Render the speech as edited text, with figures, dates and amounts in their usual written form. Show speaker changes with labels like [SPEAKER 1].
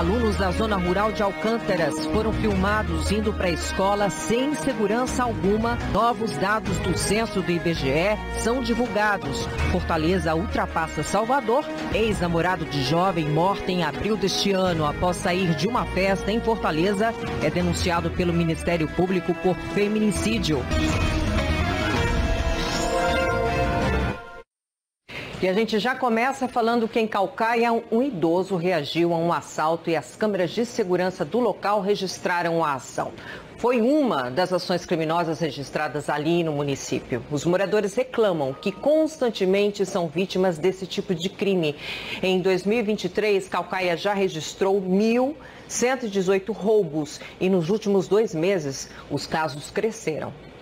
[SPEAKER 1] Alunos da zona rural de Alcântaras foram filmados indo para a escola sem segurança alguma. Novos dados do censo do IBGE são divulgados. Fortaleza ultrapassa Salvador. Ex-namorado de jovem morta em abril deste ano após sair de uma festa em Fortaleza é denunciado pelo Ministério Público por feminicídio. E a gente já começa falando que em Caucaia, um idoso reagiu a um assalto e as câmeras de segurança do local registraram a ação. Foi uma das ações criminosas registradas ali no município. Os moradores reclamam que constantemente são vítimas desse tipo de crime. Em 2023, Caucaia já registrou 1.118 roubos e nos últimos 2 meses os casos cresceram.